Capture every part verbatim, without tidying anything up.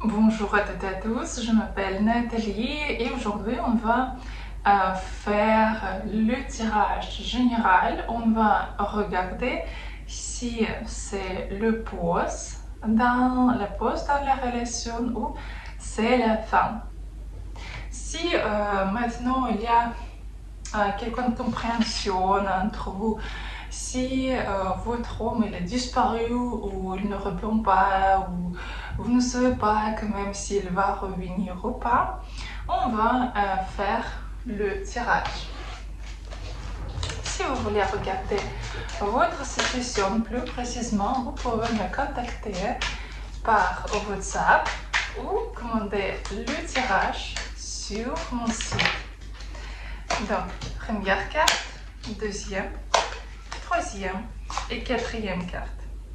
Bonjour à toutes et à tous, je m'appelle Nathalie et aujourd'hui on va euh, faire le tirage général. On va regarder si c'est le pause dans la pause dans la relation ou c'est la fin. Si euh, maintenant il y a euh, quelque incompréhension entre vous, si euh, votre homme il a disparu ou il ne répond pas ou vous ne savez pas quand même s'il va revenir ou pas, on va euh, faire le tirage. Si vous voulez regarder votre situation plus précisément, vous pouvez me contacter par WhatsApp ou commander le tirage sur mon site. Donc, première carte, deuxième, troisième et quatrième carte.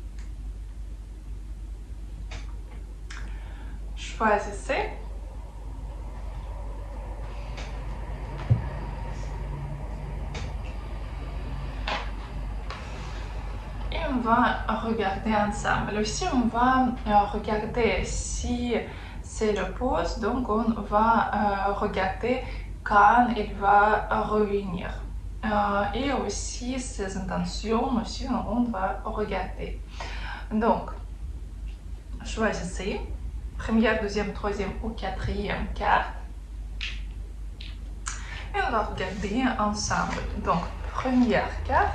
Choisissez. Et on va regarder ensemble. Aussi, on va regarder si c'est le pause, donc on va euh, regarder quand il va revenir. Euh, et aussi ses intentions, aussi on va regarder. Donc, choisissez première, deuxième, troisième ou quatrième carte. Et on va regarder ensemble. Donc, première carte.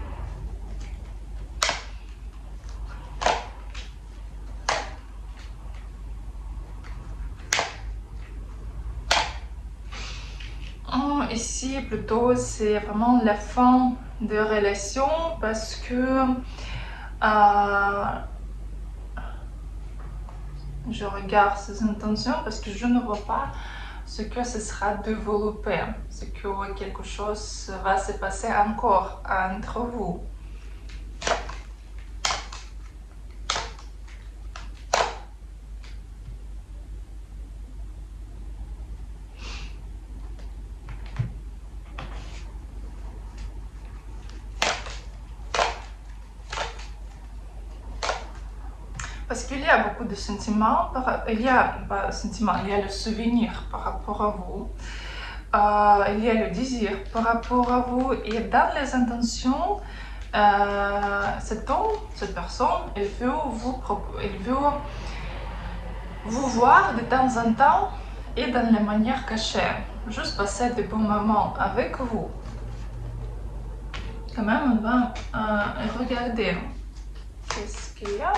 Ici, plutôt, c'est vraiment la fin de relation parce que euh, je regarde ses intentions parce que je ne vois pas ce que ce sera développé, ce que quelque chose va se passer encore entre vous. Parce qu'il y a beaucoup de sentiments, il y a pas sentiments, il y a le souvenir par rapport à vous, euh, il y a le désir par rapport à vous, et dans les intentions, euh, cet homme, cette personne, elle veut vous, elle veut vous voir de temps en temps et dans les manières cachées, juste passer de bons moments avec vous. Quand même, on va euh, regarder qu'est-ce qu'il y a.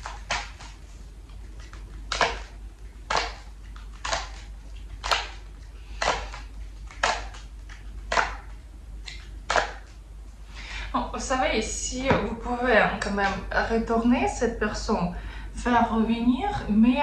Vous savez, ici, vous pouvez quand même retourner cette personne, faire revenir, mais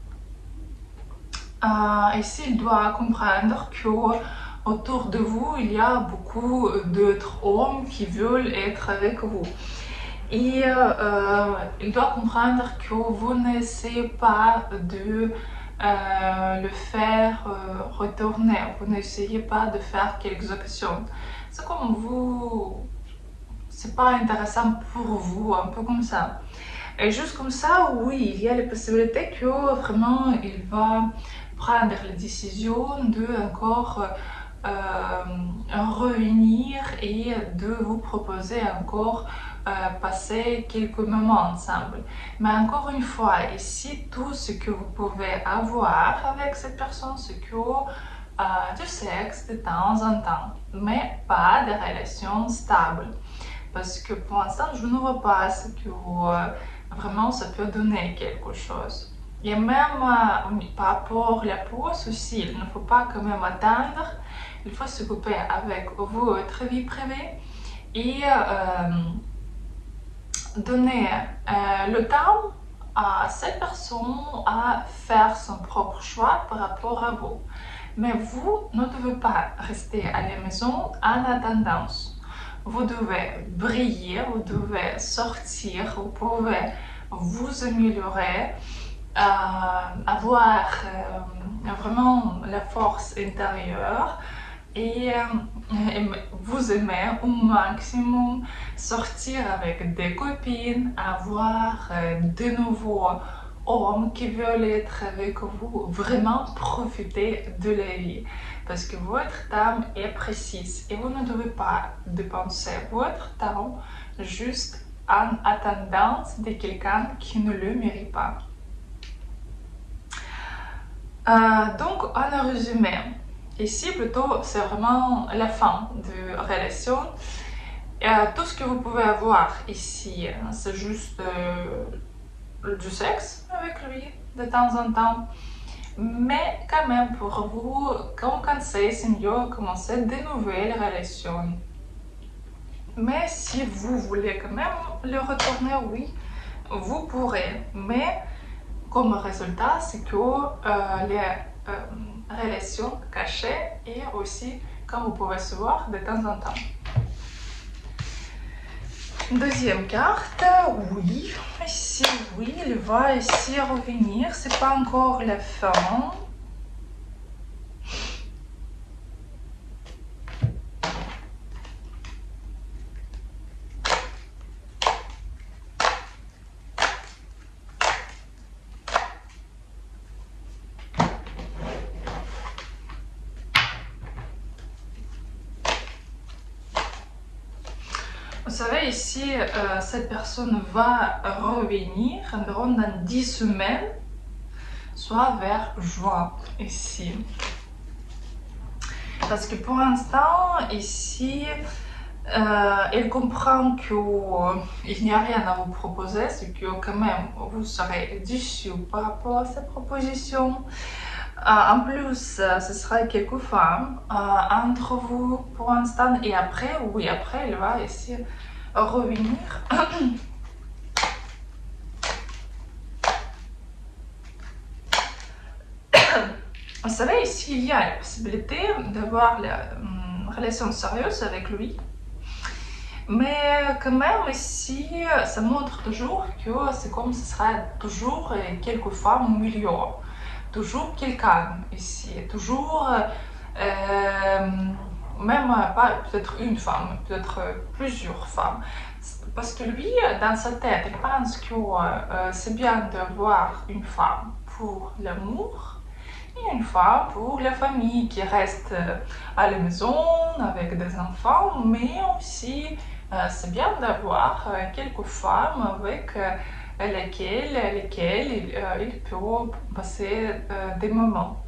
euh, ici, il doit comprendre que autour de vous, il y a beaucoup d'autres hommes qui veulent être avec vous. Et euh, il doit comprendre que vous n'essayez pas de euh, le faire euh, retourner, vous n'essayez pas de faire quelques actions. C'est comme vous... c'est pas intéressant pour vous, un peu comme ça. Et juste comme ça, oui, il y a la possibilité que vraiment il va prendre la décision de encore euh, revenir et de vous proposer encore euh, passer quelques moments ensemble. Mais encore une fois, ici, tout ce que vous pouvez avoir avec cette personne, c'est que euh, du sexe de temps en temps, mais pas de relations stables. Parce que pour l'instant, je ne vois pas ce que euh, vraiment ça peut donner quelque chose. Et même euh, par rapport à la pause aussi, il ne faut pas quand même attendre. Il faut s'occuper avec votre vie privée et euh, donner euh, le temps à cette personne à faire son propre choix par rapport à vous. Mais vous ne devez pas rester à la maison en attendant. Vous devez briller, vous devez sortir, vous pouvez vous améliorer, euh, avoir euh, vraiment la force intérieure et euh, vous aimer au maximum, sortir avec des copines, avoir euh, de nouveaux hommes qui veulent être avec vous, vraiment profiter de la vie. Parce que votre temps est précis et vous ne devez pas dépenser votre temps juste en attendant de quelqu'un qui ne le mérite pas. Euh, donc, en résumé, ici plutôt c'est vraiment la fin de la relation. Euh, tout ce que vous pouvez avoir ici, c'est juste euh, du sexe avec lui de temps en temps. Mais quand même, pour vous, comme conseil, c'est mieux commencer de nouvelles relations. Mais si vous voulez quand même le retourner, oui, vous pourrez. Mais comme résultat, c'est que euh, les euh, relations cachées et aussi, comme vous pouvez se voir, de temps en temps. Deuxième carte, oui, ici, oui, il va ici revenir, c'est pas encore la fin. Vous savez, ici, euh, cette personne va revenir environ dans dix semaines, soit vers juin, ici. Parce que pour l'instant, ici, euh, elle comprend qu'il n'y a rien à vous proposer, c'est que quand même, vous serez déçus par rapport à cette proposition. Euh, en plus, euh, ce sera quelques femmes euh, entre vous pour l'instant et après, oui, après, elle va essayer de revenir. Vous savez, ici, il y a la possibilité d'avoir une relation sérieuse avec lui. Mais quand même, ici, ça montre toujours que c'est comme ce sera toujours quelques femmes au milieu. Toujours quelqu'un ici, toujours, euh, même pas peut-être une femme, peut-être plusieurs femmes. Parce que lui, dans sa tête, il pense que euh, c'est bien d'avoir une femme pour l'amour et une femme pour la famille qui reste à la maison avec des enfants, mais aussi euh, c'est bien d'avoir euh, quelques femmes avec euh, lesquelles, lesquelles il, euh, il peut passer euh, des moments.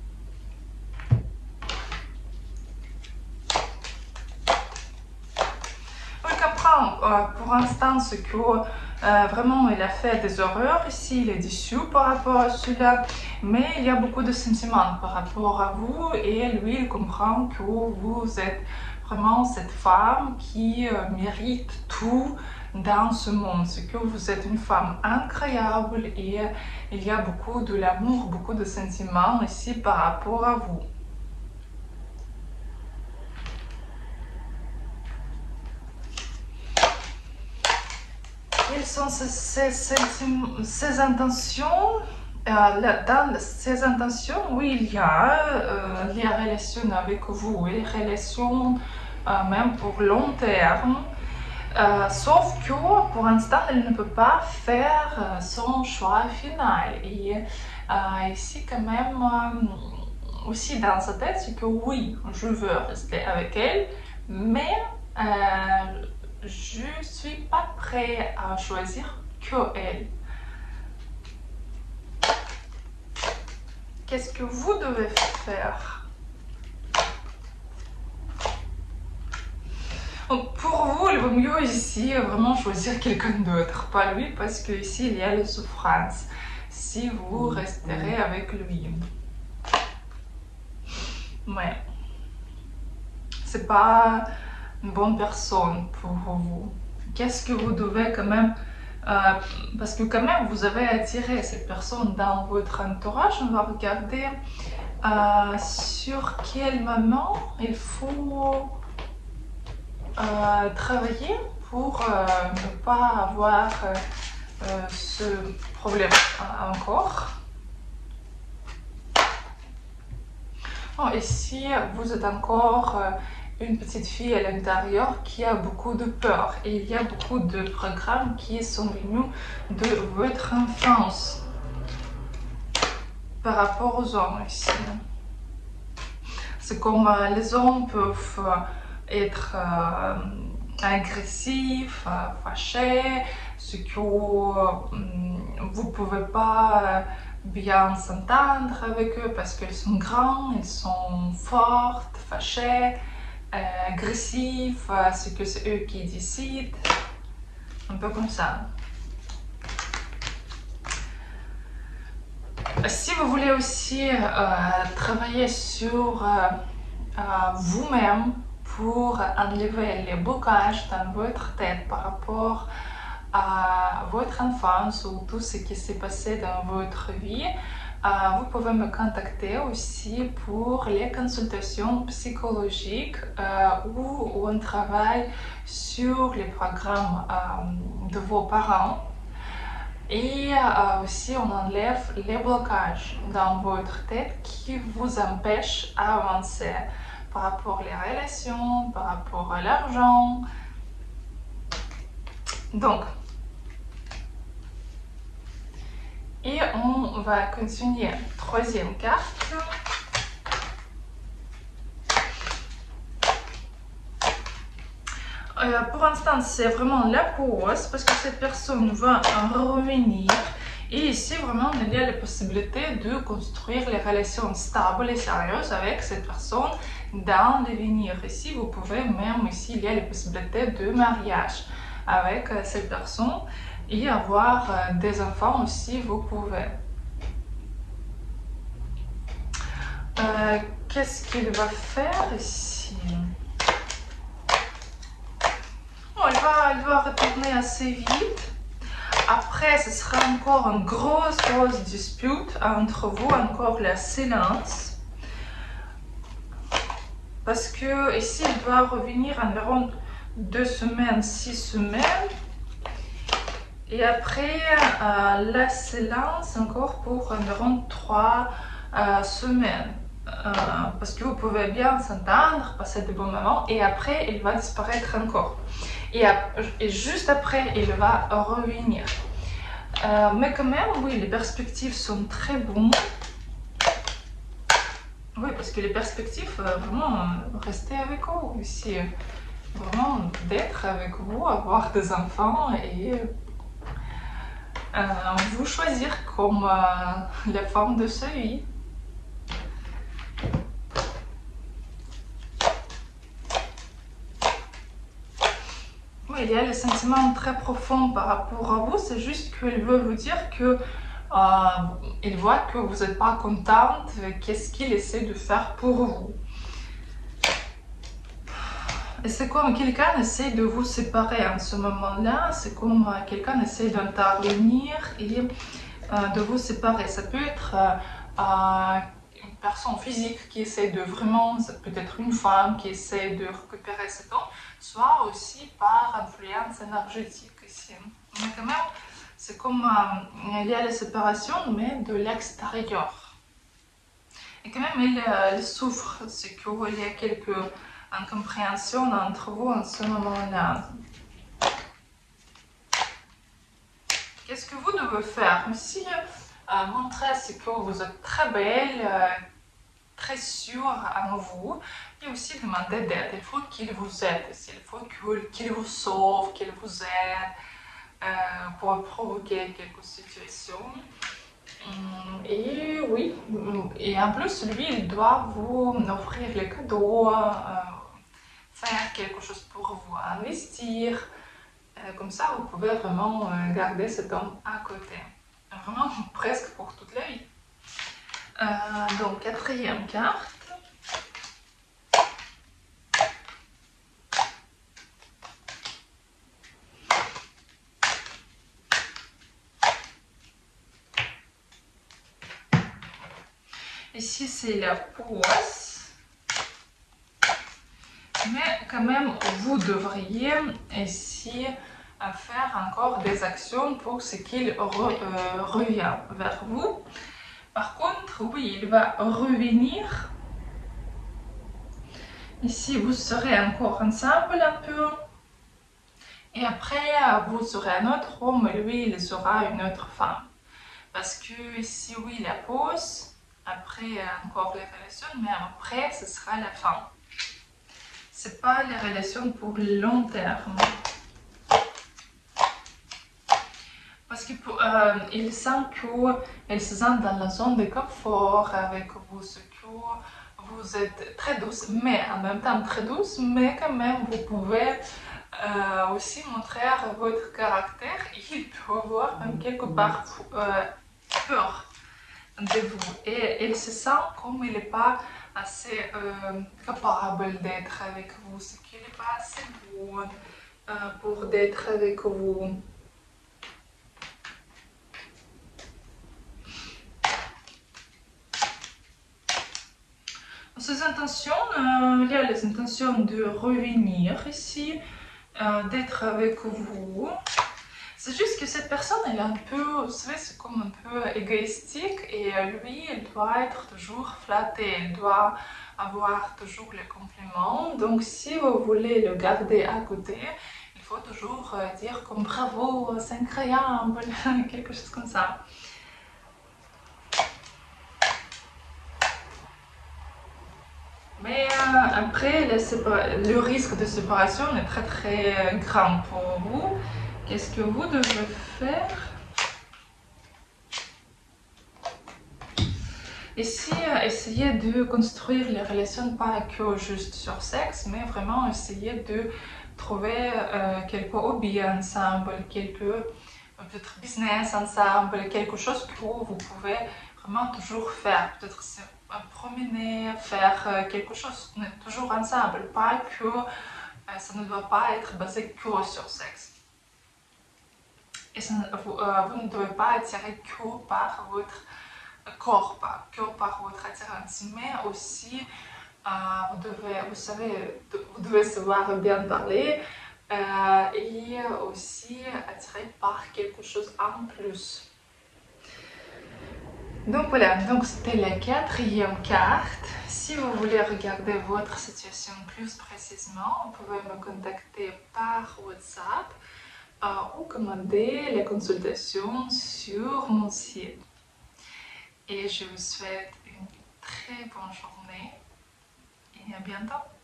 On comprend euh, pour l'instant ce que euh, vraiment il a fait des erreurs ici, il est déçu par rapport à cela, mais il y a beaucoup de sentiments par rapport à vous et lui il comprend que vous êtes vraiment cette femme qui euh, mérite tout dans ce monde, c'est que vous êtes une femme incroyable et euh, il y a beaucoup de l'amour, beaucoup de sentiments ici par rapport à vous. Quelles sont ces, ces, ces, ces intentions? Euh, dans ces intentions, oui, il y a euh, les relations avec vous, les relations euh, même pour long terme. Euh, sauf que pour l'instant, elle ne peut pas faire euh, son choix final. Et euh, ici, quand même, euh, aussi dans sa tête, c'est que oui, je veux rester avec elle, mais euh, je ne suis pas prêt à choisir que elle. Qu'est-ce que vous devez faire? Pour vous, il vaut mieux ici vraiment choisir quelqu'un d'autre, pas lui, parce que ici il y a la souffrance si vous resterez avec lui. Ouais, c'est pas une bonne personne pour vous. Qu'est-ce que vous devez quand même, euh, parce que quand même vous avez attiré cette personne dans votre entourage, on va regarder euh, sur quel moment il faut Euh, travailler pour euh, ne pas avoir euh, ce problème encore. Bon, ici, vous êtes encore euh, une petite fille à l'intérieur qui a beaucoup de peur et il y a beaucoup de programmes qui sont venus de votre enfance. par rapport aux hommes ici. C'est comme euh, les hommes peuvent euh, être euh, agressifs, euh, fâchés, ce que euh, vous pouvez pas euh, bien s'entendre avec eux parce qu'ils sont grands, ils sont forts, fâchés, euh, agressifs, euh, c'est que c'est eux qui décident, un peu comme ça. Si vous voulez aussi euh, travailler sur euh, euh, vous-même pour enlever les blocages dans votre tête par rapport à votre enfance ou tout ce qui s'est passé dans votre vie, euh, vous pouvez me contacter aussi pour les consultations psychologiques euh, où on travaille sur les programmes euh, de vos parents. Et euh, aussi, on enlève les blocages dans votre tête qui vous empêchent d'avancer par rapport aux relations, par rapport à l'argent. Donc, et on va continuer. Troisième carte. Euh, pour l'instant, c'est vraiment la pause parce que cette personne va revenir. Et ici, vraiment, il y a la possibilité de construire les relations stables et sérieuses avec cette personne dans l'avenir. Ici, vous pouvez même, ici, il y a la possibilité de mariage avec cette personne et avoir des enfants aussi, vous pouvez. Euh, Qu'est-ce qu'il va faire ici? Elle va, elle va retourner assez vite. Après, ce sera encore une grosse, grosse dispute entre vous, encore la silence. Parce que ici, il va revenir environ deux semaines, six semaines. Et après, euh, la silence encore pour environ trois euh, semaines. Euh, parce que vous pouvez bien s'entendre, passer de bons moments. Et après, il va disparaître encore. Et, et juste après, il va revenir. Euh, mais quand même, oui, les perspectives sont très bonnes. Oui, parce que les perspectives, euh, vraiment, euh, rester avec vous ici. Vraiment, d'être avec vous, avoir des enfants et euh, vous choisir comme euh, la femme de sa vie. Oui, il y a les sentiments très profonds par rapport à vous, c'est juste qu'il veut vous dire que euh, il voit que vous n'êtes pas contente, qu'est-ce qu'il essaie de faire pour vous. Et c'est comme quelqu'un essaie de vous séparer en ce moment-là, c'est comme quelqu'un essaie d'intervenir et euh, de vous séparer. Ça peut être euh, une personne physique qui essaie de vraiment, peut-être une femme qui essaie de récupérer ce temps, soit aussi par influence énergétique ici. Mais quand même, c'est comme euh, il y a la séparation, mais de l'extérieur. Et quand même, il, euh, il souffre, c'est qu'il y a quelques incompréhensions entre vous en ce moment-là. Qu'est-ce que vous devez faire? Ici, euh, montrer que vous êtes très belle, euh, très sûre en vous, et aussi demander d'aide. Il faut qu'il vous aide, il faut qu'il vous sauve, qu'il vous aide euh, pour provoquer quelques situations. Et oui, et en plus, lui, il doit vous offrir les cadeaux, euh, faire quelque chose pour vous investir. Euh, comme ça, vous pouvez vraiment euh, garder cet homme à côté. Vraiment presque pour toute la vie. Euh, donc, quatrième carte. Ici, c'est la poisse. Mais quand même, vous devriez ici faire encore des actions pour ce qu'il re, euh, revient vers vous. Par contre, oui, il va revenir. Ici, vous serez encore ensemble un peu. Et après, vous serez un autre homme et lui, il sera une autre femme. Parce que ici, oui, la pause, après encore les relations, mais après, ce sera la fin. C'est pas les relations pour le long terme. Parce qu'il euh, sent qu'elle se sent dans la zone de confort avec vous, ce que vous êtes très douce, mais en même temps très douce, mais quand même vous pouvez euh, aussi montrer votre caractère. Il peut avoir même quelque part euh, peur de vous. Et elle se sent comme il n'est pas assez euh, capable d'être avec vous, ce qu'il n'est pas assez bon euh, pour d'être avec vous. Ses intentions, euh, il y a les intentions de revenir ici, euh, d'être avec vous. C'est juste que cette personne, elle est un peu, vous savez, c'est comme un peu égoïstique et lui, il doit être toujours flatté, il doit avoir toujours les compliments. Donc si vous voulez le garder à côté, il faut toujours dire comme bravo, c'est incroyable, quelque chose comme ça. Mais euh, après, le, le risque de séparation est très très grand pour vous. Qu'est-ce que vous devez faire? Ici, euh, essayez de construire les relations pas que juste sur sexe, mais vraiment essayer de trouver euh, quelques hobbies ensemble, quelques peut-être business ensemble, quelque chose que vous pouvez vraiment toujours faire. Peut-être promener, faire quelque chose, toujours ensemble, pas que ça ne doit pas être basé que sur sexe. Et ça, vous, euh, vous ne devez pas attirer que par votre corps, pas que par votre attirance, mais aussi euh, vous devez, vous savez, vous devez savoir bien parler euh, et aussi attiré par quelque chose en plus. Donc voilà, donc c'était la quatrième carte. Si vous voulez regarder votre situation plus précisément, vous pouvez me contacter par WhatsApp euh, ou commander les consultations sur mon site. Et je vous souhaite une très bonne journée et à bientôt.